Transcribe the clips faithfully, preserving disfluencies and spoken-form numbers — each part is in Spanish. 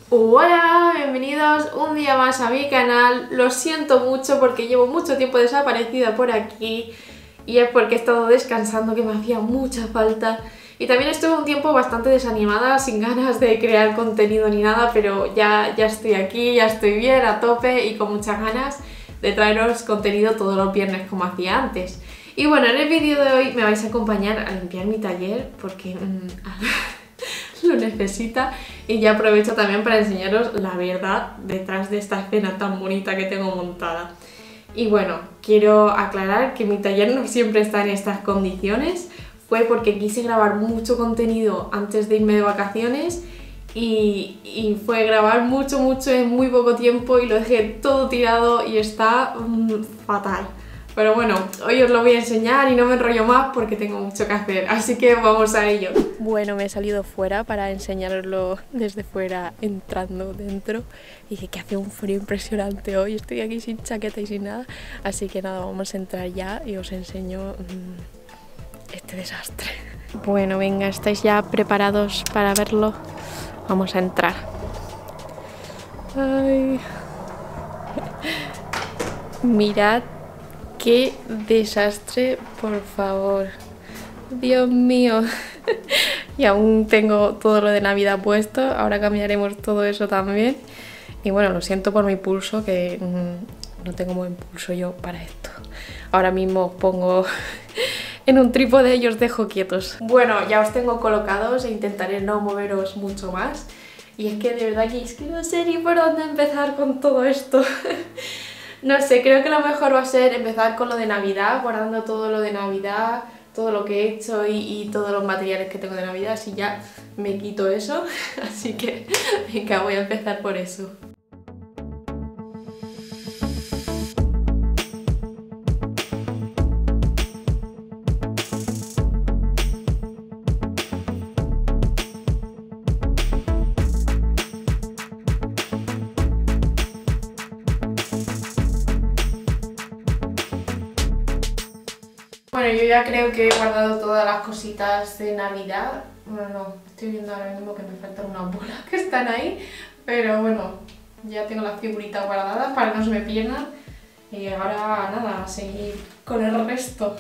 Hola, bienvenidos un día más a mi canal. Lo siento mucho porque llevo mucho tiempo desaparecida por aquí y es porque he estado descansando, que me hacía mucha falta. Y también estuve un tiempo bastante desanimada, sin ganas de crear contenido ni nada, pero ya, ya estoy aquí, ya estoy bien, a tope y con muchas ganas de traeros contenido todos los viernes como hacía antes. Y bueno, en el vídeo de hoy me vais a acompañar a limpiar mi taller porque mmm, lo necesita, y ya aprovecho también para enseñaros la verdad detrás de esta escena tan bonita que tengo montada. Y bueno, quiero aclarar que mi taller no siempre está en estas condiciones. Fue porque quise grabar mucho contenido antes de irme de vacaciones y, y fue grabar mucho, mucho en muy poco tiempo y lo dejé todo tirado y está mmm, fatal. Pero bueno, hoy os lo voy a enseñar y no me enrollo más porque tengo mucho que hacer, así que vamos a ello. Bueno, me he salido fuera para enseñaroslo desde fuera, entrando dentro. Y dije que hace un frío impresionante hoy, estoy aquí sin chaqueta y sin nada, así que nada, vamos a entrar ya y os enseño mmm, este desastre. Bueno, venga, ¿estáis ya preparados para verlo? Vamos a entrar. Ay. Mirad qué desastre, por favor. Dios mío. Y aún tengo todo lo de Navidad puesto, ahora cambiaremos todo eso también. Y bueno, lo siento por mi pulso, que mmm, no tengo buen pulso yo para esto. Ahora mismo os pongo en un trípode y os dejo quietos. Bueno, ya os tengo colocados e intentaré no moveros mucho más. Y es que de verdad que es que no sé ni por dónde empezar con todo esto. No sé, creo que lo mejor va a ser empezar con lo de Navidad, guardando todo lo de Navidad, todo lo que he hecho y, y todos los materiales que tengo de Navidad, así ya me quito eso. Así que venga, voy a empezar por eso. Bueno, yo ya creo que he guardado todas las cositas de Navidad. Bueno, no, estoy viendo ahora mismo que me faltan unas bolas que están ahí. Pero bueno, ya tengo las figuritas guardadas para que no se me pierdan. Y ahora nada, a seguir con el resto.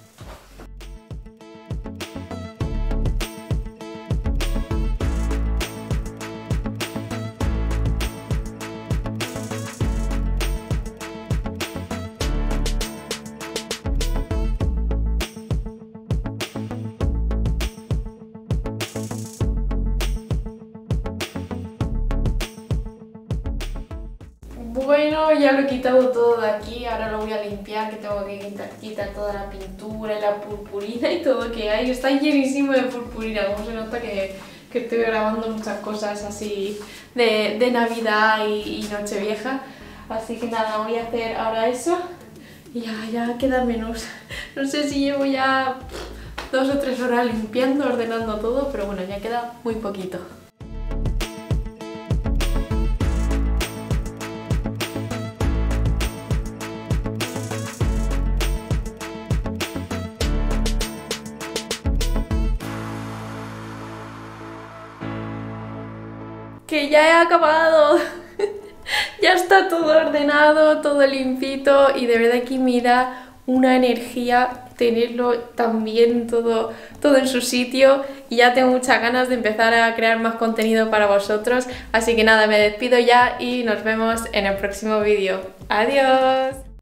Bueno, ya lo he quitado todo de aquí, ahora lo voy a limpiar, que tengo que quitar, quitar toda la pintura y la purpurina y todo que hay. Está llenísimo de purpurina, como se nota que, que estoy grabando muchas cosas así de, de Navidad y, y Nochevieja. Así que nada, voy a hacer ahora eso y ya, ya queda menos. No sé si llevo ya dos o tres horas limpiando, ordenando todo, pero bueno, ya queda muy poquito. Que ya he acabado. Ya está todo ordenado, todo limpito y de verdad que me da una energía tenerlo también todo, todo en su sitio, y ya tengo muchas ganas de empezar a crear más contenido para vosotros. Así que nada, me despido ya y nos vemos en el próximo vídeo. ¡Adiós!